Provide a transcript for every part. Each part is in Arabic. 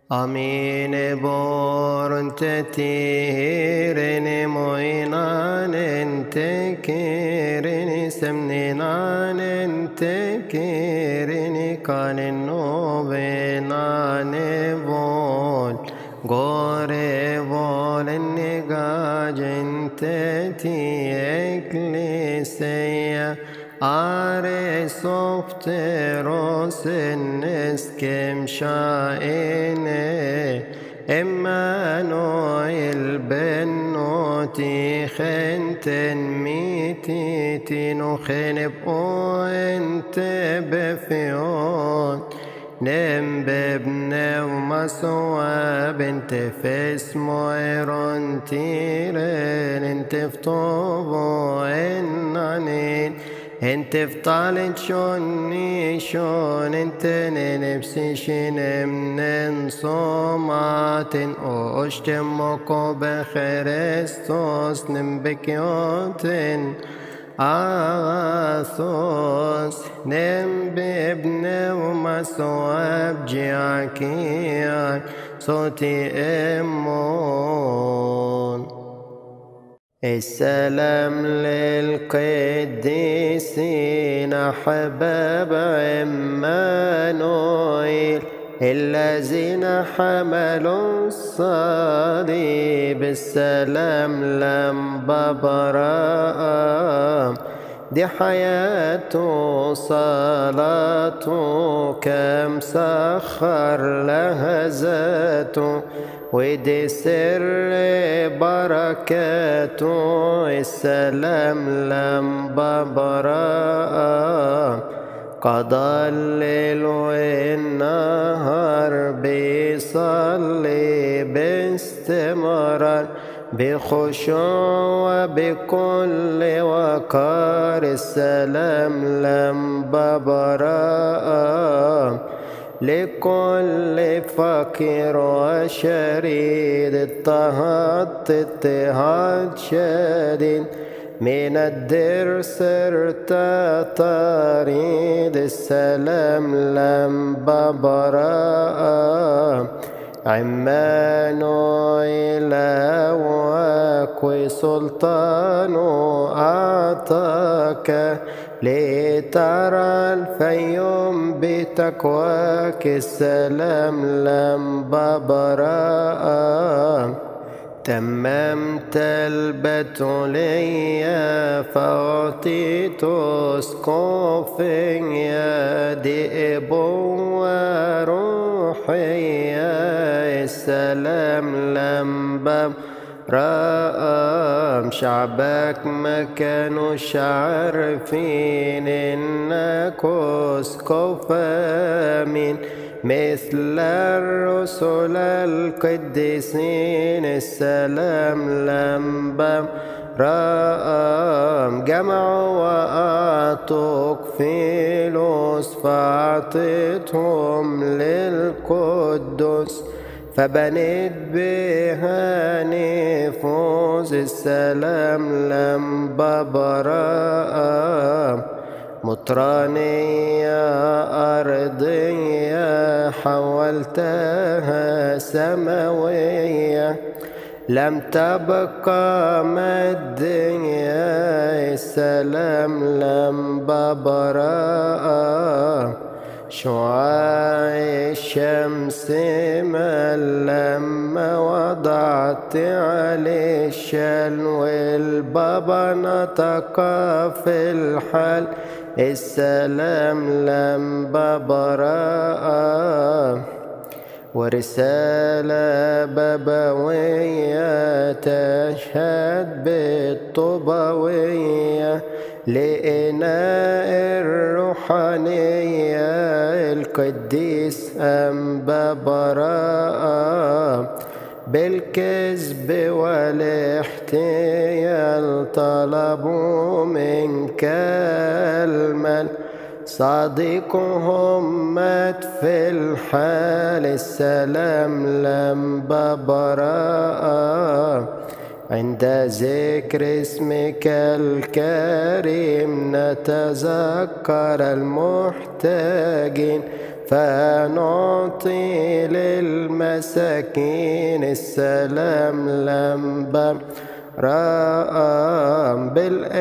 Amin born tetirin moinanen tekirin semninanen tekirin kanin novenane vol gore volen negajin teti eklesia Are softeros neskem shaine Emmanuel bennoti khenten mititi nukhenib o ente befion Nem bebne ومسوا بنت فاسمو ايرون تيرين انت فطوبو انانين انت فطالت شوني شون انت نفسي شنمنن صوماتن اوشتموكو بخريستوس نمبكيوتن آثوس نم بابن ومسواب جاكيا صوتي امون السلام للقديسين حباب عمانويل الذين حملوا الصليب السلام لم ببرام دي حياته صلاته كم سخر لها ذاته ودي سر بركاته السلام لم ببرام قضى الليل والنهار بيصلي باستمرار بخشوع وبكل وقار السلام لم ببرام لكل فقير وشريد اضطهاد شديد من الدرس ارتطريد السلام لم ببرام عمانويل وكوي سلطان أعطاك لترى الفيوم بتقواك السلام لم ببرام تممت البتولية فأعطيت اسقفية دي أبوة روحية السلام لم ببرام شعبك ما كانوش عارفين إنك اسقف أمين مثل الرسل القديسين السلام لم ببرام جمعوا وأعطوك فلوس فأعطيتهم للقدس فبنيت بها نفوس السلام لم ببرام مطرانية أرضية حولتها سماوية لم تبقى مادية السلام لم ببرام شعاع الشمس ما لما وضعت عليه الشل والبابا نطق في الحال السلام لم ببرام ورسالة بابوية تشهد بالطوبوية لإناء الروحانية القديس أنبا براء بالكذب والاحتيال طلبوا منك المال صديقهم مات في الحال السلام لم ببراء عند ذكر اسمك الكريم نتذكر المحتاجين فنعطي للمساكين السلام لمبا رام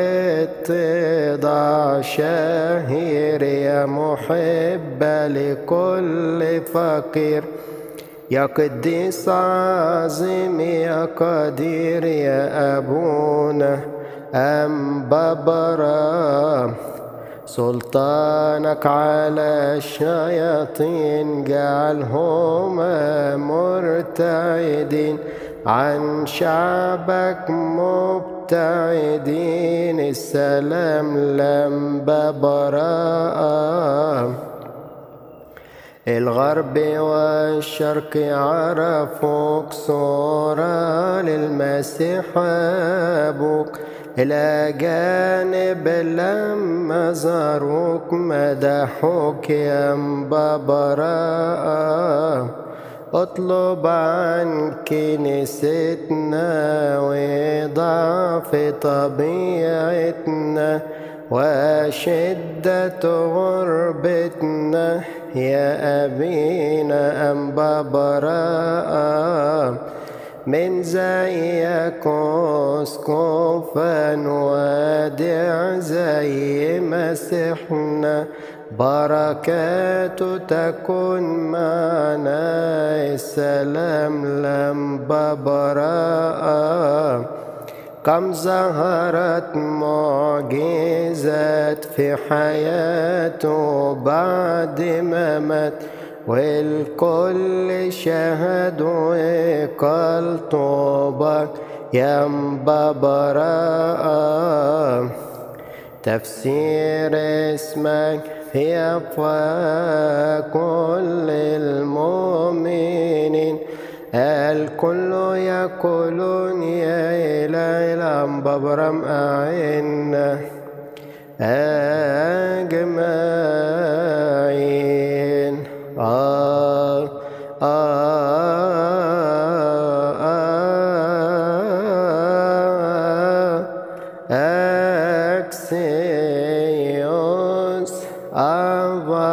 بالاتضاع شهير يا محب لكل فقير يا قديس عظيم يا قدير يا أبونا أنبا برام سلطانك على الشياطين جعلهم مرتعدين عن شعبك مبتعدين السلام لمبا برام الغرب والشرق عرفوك صورة للمسيح أبوك الأجانب لما زاروك مدحوك يا أنبا برام اطلب عن كنيستنا وضعف طبيعتنا وشدة غربتنا يا أبينا أنبا برام من زيك اسقفا وادع زي مسيحنا بركاته تكون معنا السلام لمبا برام كم ظهرت معجزات في حياته بعد ما مات والكل شهد وقال طوبى يا أنبا برام تفسير اسمك في أفواه كل المؤمنين الكل يقولون يا إله الأنبا برام أعنا أجمعين أكسيوس أبا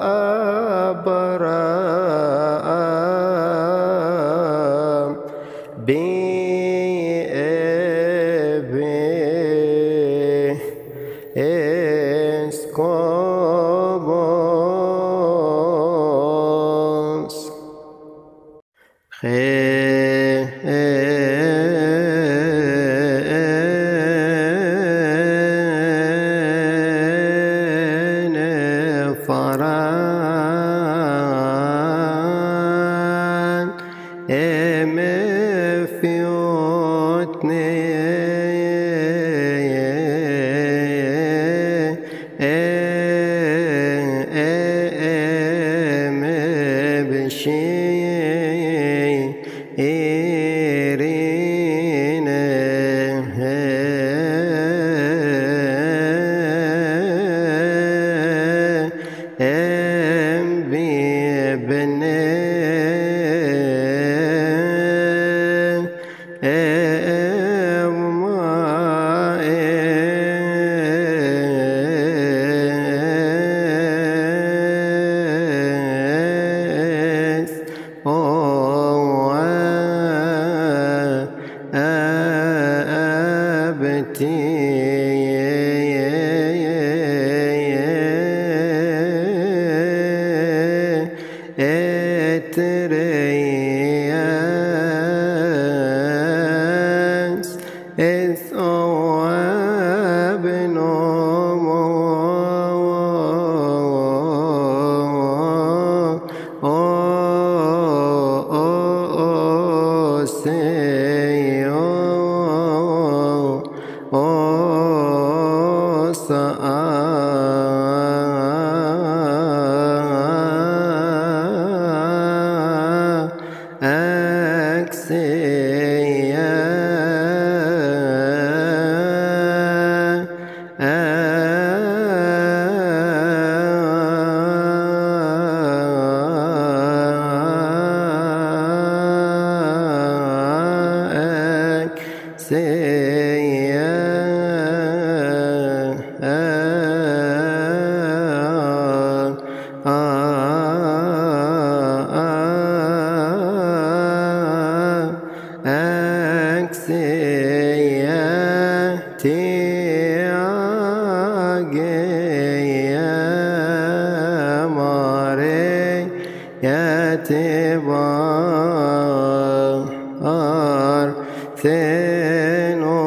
برام بإبي إسكوبوس فران مفيوتني سيا Yetibar Theno